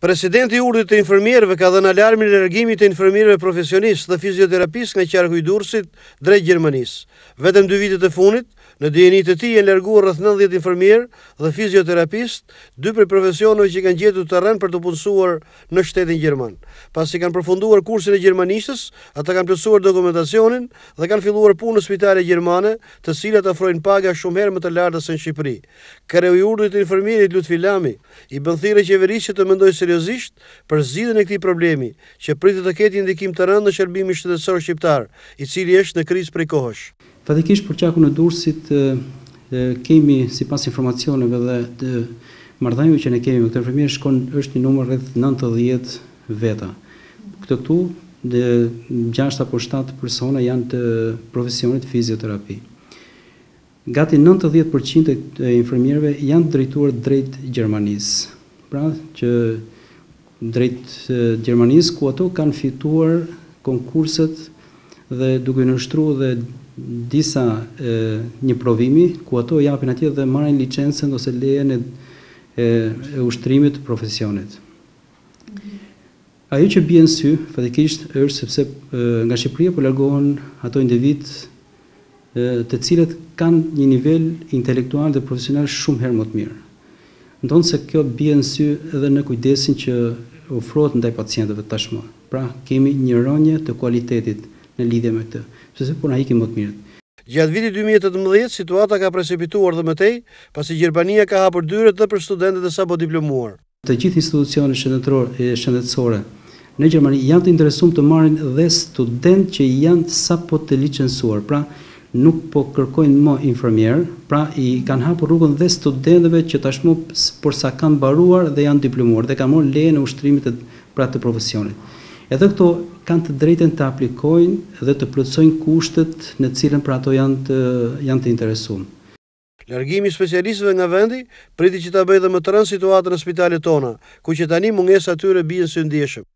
Presidenti i Urdhit të Infermierëve ka dhënë alarmin e largimit të infermierëve profesionistë dhe fizioterapistë nga qarku i Durrësit drejt Gjermanisë. Vetëm 2 vitet e fundit, në dijenitë e tij janë larguar rreth 90 infermierë dhe fizioterapistë, 2 prej profesioneve që kanë gjetur terren për të punësuar në shtetin gjerman. Pasi kanë përfunduar kursin e gjermanishtes, ata kanë plotësuar dokumentacionin dhe kanë filluar punë në spitale gjermane, të cilat ofrojnë paga shumë herë më të larta se në Shqipëri. Kreu i Urdhit të Infermierit Lutfi Lami i bën thirrje qeverisë që të mendojë seriozisht për zgjidhjen e këtij problemi, që pritet të ketë ndikim të rëndë në shërbimin shtetëror shqiptar, i cili është në krizë prej kohësh. Fatikisht për qarkun e Durrësit kemi, sipas informacioneve dhe të marrëdhënieve që ne kemi me këtë infermier, është një numër rreth 90 veta. Këtu 6 apo 7 persona janë të profesionit fizioterapi. Gati 90% e infermierëve janë drejtuar drejt Gjermanisë. Pra që drejt Gjermanisë, ku ato kanë fituar konkurset dhe duke nështruar dhe disa një provimi, ku ato japin atje dhe marrin licencën ose lejen e ushtrimit të profesionit. Ajo që bie në sy, fatikisht, është sepse nga Shqipëria po largohen ato individ të cilët kanë një nivel intelektual dhe profesional shumë herë më të mirë. Ndonë se kjo bie në sy edhe në kujdesin që ofrohet ndaj pacientëve tashmë. Pra, kemi një rënje të kualitetit në lidhje me këtë, sepse po na ikin më të mirët. Gjatë vitit 2018, situata ka precipituar dhe më tej, pasi Gjermania ka hapur dyret dhe për studentët e sapo diplomuar. Të gjithë institucionet shëndetësore në Gjermani janë të interesuar të marrin dhe studentë që janë sapo të licencuar. Pra, nuk po kërkojnë më infermier, pra i kanë hapur rrugën dhe studentëve që tashmë por sa kanë mbaruar dhe janë diplomuar dhe kanë marrë lejen e ushtrimit të profesionit. Edhe këto kanë të drejtën të aplikojnë dhe të plotësojnë kushtet në cilën pra ato janë të interesuar. Largimi i specialistëve nga vendi priti që ta bëjë dhe më të rëndë situatën në spitalet tona, ku që tani mungesa atyre bien së ndjeshëm.